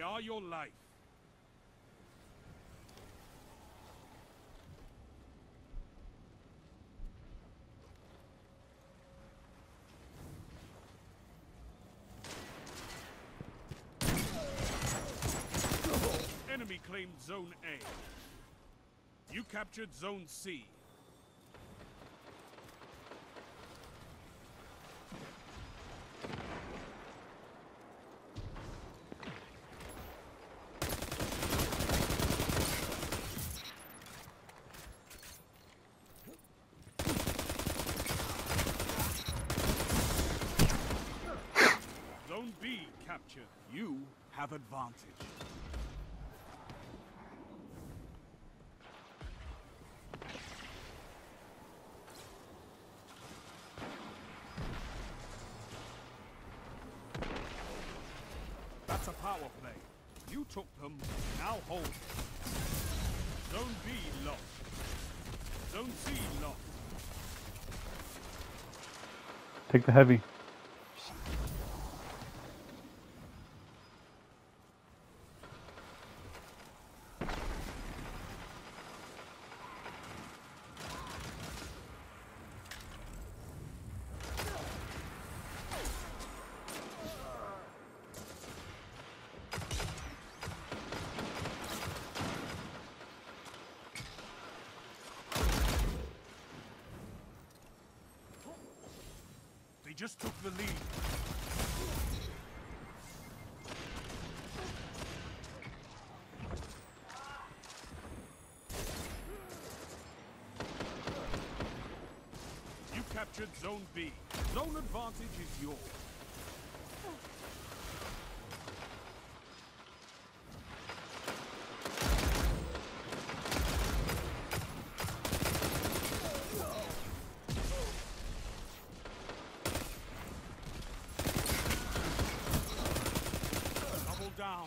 They are your life. Enemy claimed Zone A. You captured Zone C. Zone B captured. You have advantage. That's a power play. You took them, now hold it. Zone B lost. Zone C lost. Take the heavy. They just took the lead. You captured Zone B. Zone advantage is yours. Down.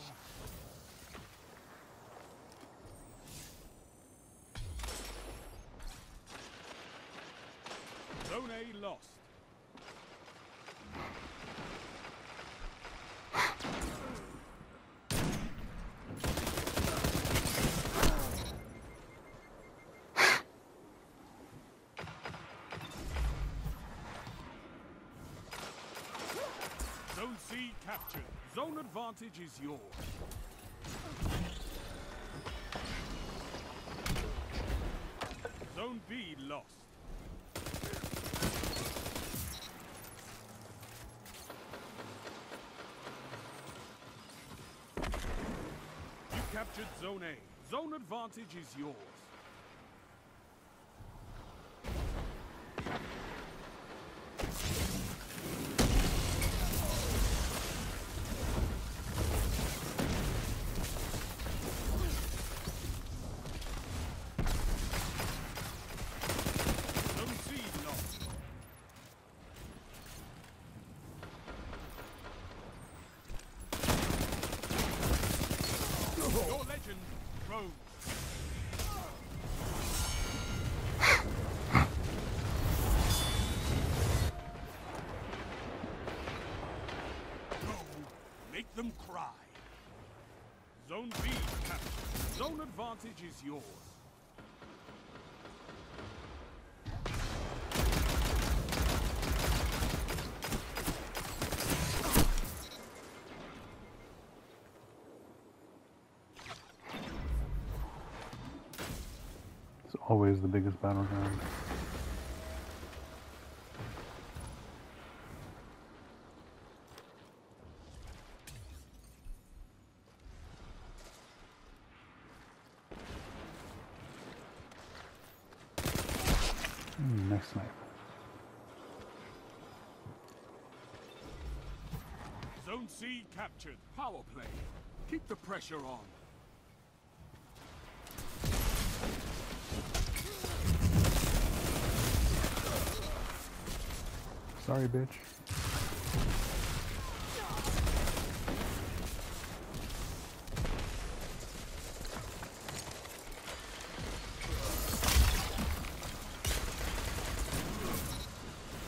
Zone A lost. Zone C captured. Zone advantage is yours. Zone B lost. You captured Zone A. Zone advantage is yours. Your legend rose. Go, make them cry. Zone B captured. Zone advantage is yours. Always the biggest battleground. Nice snipe. Zone C captured. Power play. Keep the pressure on. Sorry, bitch.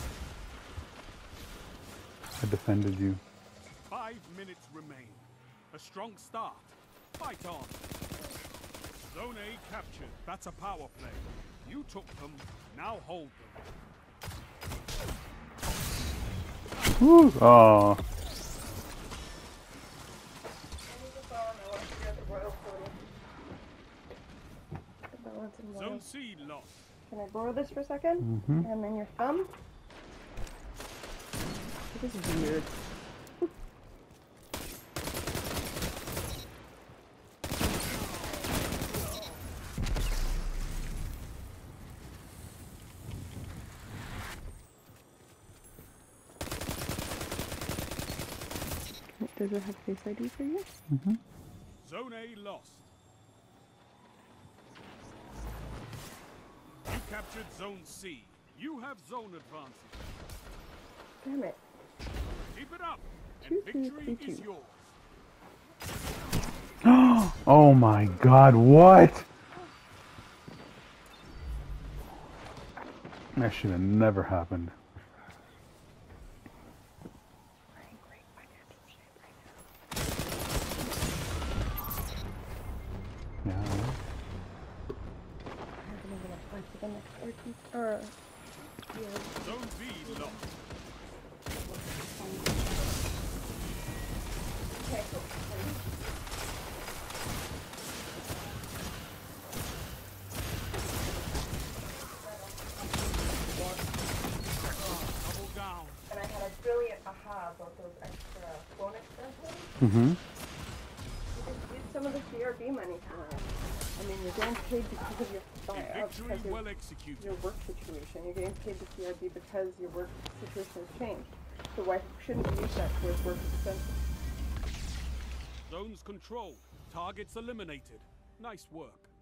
I defended you. 5 minutes remain. A strong start. Fight on. Zone A captured. That's a power play. You took them, now hold them. Woo! Oh. Zone C lost. Can I borrow this for a second? Mm-hmm. And then your thumb? This is weird. Does it have Face ID for you? Mm-hmm. Zone A lost. You captured Zone C. You have zone advantage. Damn it. Keep it up, Two, and two, victory three, is two. yours. Oh my god, what? That should have never happened. Yeah. Zone B lost. Double down. And I had a brilliant aha about those extra phone extensions. Mm-hmm. You can use some of the CRB money for it. I mean, you're getting paid because of your Victory because well of executed. your work situation. You're getting paid the CRB because your work situation has changed. So why shouldn't you use that towards work expenses? Zones controlled. Targets eliminated. Nice work.